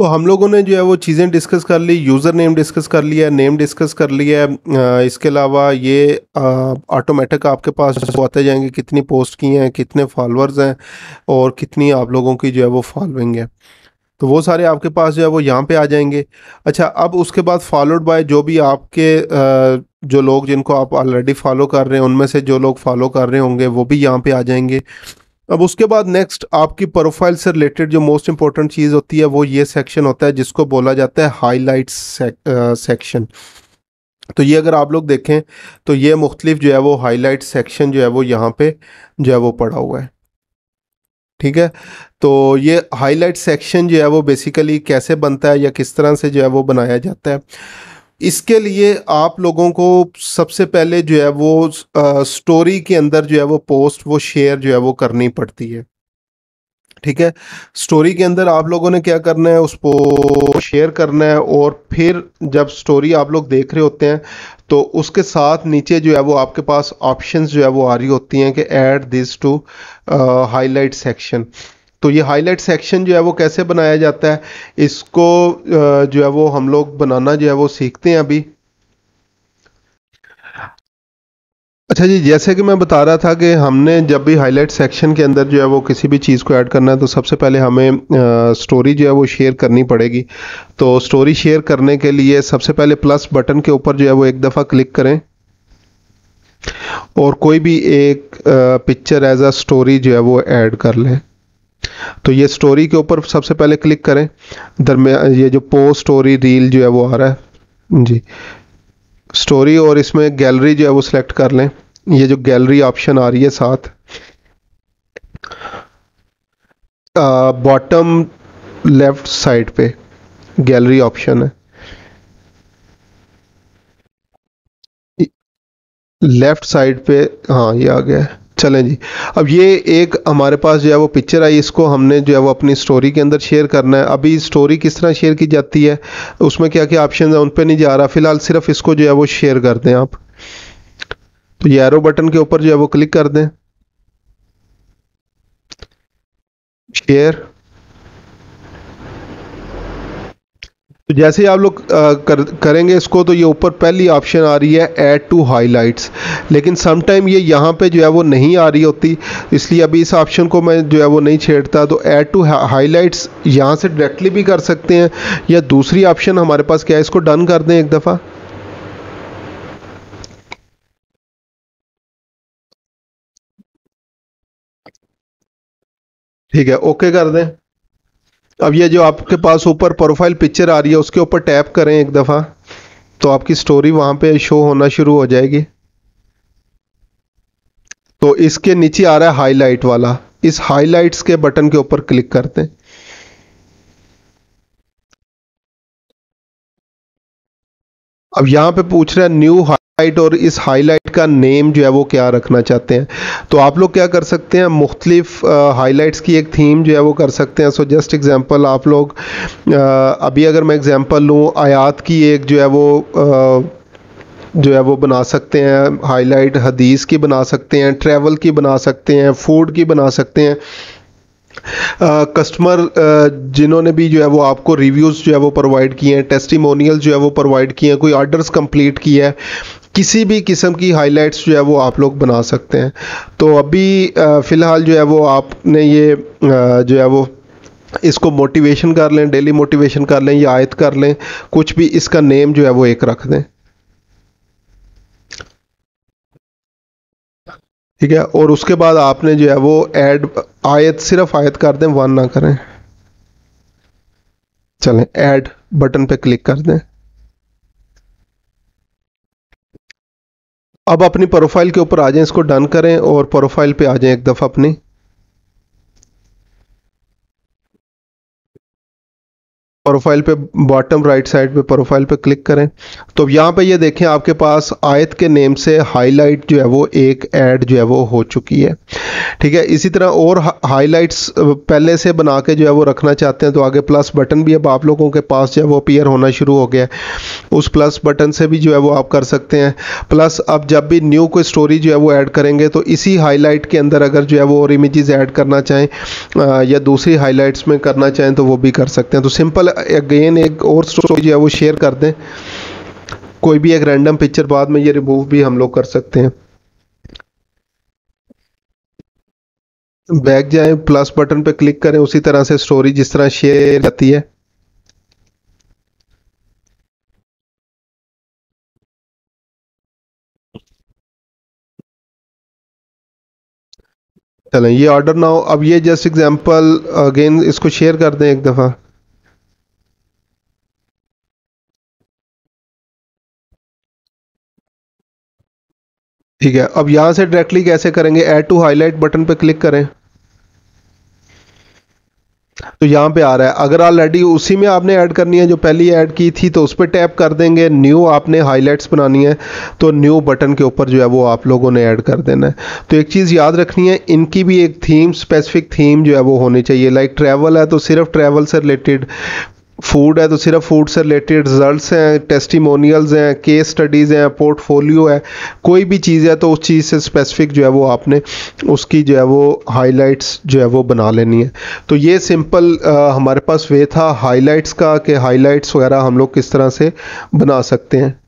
तो हम लोगों ने जो है वो चीज़ें डिस्कस कर ली, यूज़र नेम डिस्कस कर लिया, नेम डिस्कस कर लिया है। इसके अलावा ये ऑटोमेटिक आपके पास वो आते जाएंगे कितनी पोस्ट की हैं, कितने फॉलोअर्स हैं और कितनी आप लोगों की जो है वो फॉलोइंग है। तो वो सारे आपके पास जो है वो यहाँ पे आ जाएंगे। अच्छा, अब उसके बाद फॉलोड बाय जो भी आपके जो लोग जिनको आप ऑलरेडी फॉलो कर रहे हैं उनमें से जो लोग फॉलो कर रहे होंगे वो भी यहाँ पे आ जाएंगे। अब उसके बाद नेक्स्ट आपकी प्रोफाइल से रिलेटेड जो मोस्ट इंपॉर्टेंट चीज़ होती है वो ये सेक्शन होता है जिसको बोला जाता है हाईलाइट्स सेक्शन। तो ये अगर आप लोग देखें तो ये मुख्तलिफ जो है वो हाईलाइट सेक्शन जो है वो यहाँ पे जो है वो पड़ा हुआ है। ठीक है, तो ये हाईलाइट सेक्शन जो है वो बेसिकली कैसे बनता है या किस तरह से जो है वो बनाया जाता है, इसके लिए आप लोगों को सबसे पहले जो है वो स्टोरी के अंदर जो है वो पोस्ट वो शेयर जो है वो करनी पड़ती है। ठीक है, स्टोरी के अंदर आप लोगों ने क्या करना है, उसको शेयर करना है और फिर जब स्टोरी आप लोग देख रहे होते हैं तो उसके साथ नीचे जो है वो आपके पास ऑप्शंस जो है वो आ रही होती हैं कि add this to highlight section. तो ये हाईलाइट सेक्शन जो है वो कैसे बनाया जाता है, इसको जो है वो हम लोग बनाना जो है वो सीखते हैं अभी। अच्छा जी, जैसे कि मैं बता रहा था कि हमने जब भी हाईलाइट सेक्शन के अंदर जो है वो किसी भी चीज़ को ऐड करना है तो सबसे पहले हमें स्टोरी जो है वो शेयर करनी पड़ेगी। तो स्टोरी शेयर करने के लिए सबसे पहले प्लस बटन के ऊपर जो है वो एक दफ़ा क्लिक करें और कोई भी एक पिक्चर एज अ स्टोरी जो है वो ऐड कर लें। तो ये स्टोरी के ऊपर सबसे पहले क्लिक करें, दरमियान ये जो पोस्ट स्टोरी रील जो है वो आ रहा है जी, स्टोरी, और इसमें गैलरी जो है वो सिलेक्ट कर लें। ये जो गैलरी ऑप्शन आ रही है साथ बॉटम लेफ्ट साइड पे गैलरी ऑप्शन है, लेफ्ट साइड पे, हाँ ये आ गया है। चलें जी, अब ये एक हमारे पास जो है वो पिक्चर आई, इसको हमने जो है वो अपनी स्टोरी के अंदर शेयर करना है। अभी स्टोरी किस तरह शेयर की जाती है, उसमें क्या क्या ऑप्शन है उन पे नहीं जा रहा, फिलहाल सिर्फ इसको जो है वो शेयर कर दें आप। तो ये एरो बटन के ऊपर जो है वो क्लिक कर दें, शेयर। तो जैसे ही आप लोग करेंगे इसको तो ये ऊपर पहली ऑप्शन आ रही है ऐड टू हाइलाइट्स, लेकिन समटाइम ये यहाँ पे जो है वो नहीं आ रही होती, इसलिए अभी इस ऑप्शन को मैं जो है वो नहीं छेड़ता। तो ऐड टू हाइलाइट्स यहाँ से डायरेक्टली भी कर सकते हैं या दूसरी ऑप्शन हमारे पास क्या है, इसको डन कर दें एक दफ़ा। ठीक है, ओके कर दें। अब ये जो आपके पास ऊपर प्रोफाइल पिक्चर आ रही है उसके ऊपर टैप करें एक दफ़ा, तो आपकी स्टोरी वहाँ पे शो होना शुरू हो जाएगी। तो इसके नीचे आ रहा है हाईलाइट वाला, इस हाईलाइट्स के बटन के ऊपर क्लिक करते हैं। अब यहाँ पे पूछ रहा है न्यू हाईलाइट, और इस हाईलाइट का नेम जो है वो क्या रखना चाहते हैं। तो आप लोग क्या कर सकते हैं, मुख्तलिफ हाईलाइट्स की एक थीम जो है वो कर सकते हैं। सो जस्ट एग्जांपल आप लोग अभी अगर मैं एग्जांपल लूँ, आयात की एक जो है वो बना सकते हैं हाईलाइट, हदीस की बना सकते हैं, ट्रैवल की बना सकते हैं, फूड की बना सकते हैं। कस्टमर जिन्होंने भी जो है वो आपको रिव्यूज़ जो है वो प्रोवाइड किए हैं, टेस्टिमोनियल जो है वो प्रोवाइड किए हैं, कोई ऑर्डर्स कंप्लीट किया है, किसी भी किस्म की हाइलाइट्स जो है वो आप लोग बना सकते हैं। तो अभी फ़िलहाल जो है वो आपने ये जो है वो इसको मोटिवेशन कर लें, डेली मोटिवेशन कर लें या आयत कर लें, कुछ भी, इसका नेम जो है वो एक रख दें। ठीक है, और उसके बाद आपने जो है वो ऐड आयत, सिर्फ आयत कर दें, वन ना करें। चलें, ऐड बटन पे क्लिक कर दें। अब अपनी प्रोफाइल के ऊपर आ जाएं, इसको डन करें और प्रोफाइल पे आ जाएं एक दफ़ा अपनी। प्रोफाइल पे बॉटम राइट साइड पे प्रोफाइल पे क्लिक करें। तो यहाँ पे ये देखें आपके पास आयत के नेम से हाईलाइट जो है वो एक ऐड जो है वो हो चुकी है। ठीक है, इसी तरह और हाईलाइट्स पहले से बना के जो है वो रखना चाहते हैं तो आगे प्लस बटन भी अब आप लोगों के पास जो है वो अपीयर होना शुरू हो गया है, उस प्लस बटन से भी जो है वो आप कर सकते हैं। प्लस अब जब भी न्यू कोई स्टोरी जो है वो ऐड करेंगे तो इसी हाईलाइट के अंदर अगर जो है वो और इमेजेस ऐड करना चाहें या दूसरी हाईलाइट्स में करना चाहें तो वो भी कर सकते हैं। तो सिंपल अगेन एक और स्टोरी जो है वो शेयर कर दें, कोई भी एक रैंडम पिक्चर, बाद में ये रिमूव भी हम लोग कर सकते हैं। बैक जाएं, प्लस बटन पे क्लिक करें, उसी तरह से स्टोरी जिस तरह शेयर जाती है। चलें ये ऑर्डर नाउ, अब ये जस्ट एग्जांपल अगेन इसको शेयर कर दें एक दफ़ा। ठीक है, अब यहाँ से डायरेक्टली कैसे करेंगे, ऐड टू हाईलाइट बटन पे क्लिक करें तो यहाँ पे आ रहा है। अगर ऑलरेडी उसी में आपने ऐड करनी है जो पहली ऐड की थी तो उस पर टैप कर देंगे। न्यू आपने हाईलाइट्स बनानी है तो न्यू बटन के ऊपर जो है वो आप लोगों ने ऐड कर देना है। तो एक चीज़ याद रखनी है, इनकी भी एक थीम, स्पेसिफिक थीम जो है वो होनी चाहिए। लाइक ट्रैवल है तो सिर्फ ट्रैवल से रिलेटेड, फूड है तो सिर्फ फूड से रिलेटेड, रिजल्ट्स हैं, टेस्टिमोनियल्स हैं, केस स्टडीज़ हैं, पोर्टफोलियो है, कोई भी चीज़ है तो उस चीज़ से स्पेसिफिक जो है वो आपने उसकी जो है वो हाइलाइट्स जो है वो बना लेनी है। तो ये सिंपल हमारे पास वे था हाइलाइट्स का, कि हाइलाइट्स वगैरह हम लोग किस तरह से बना सकते हैं।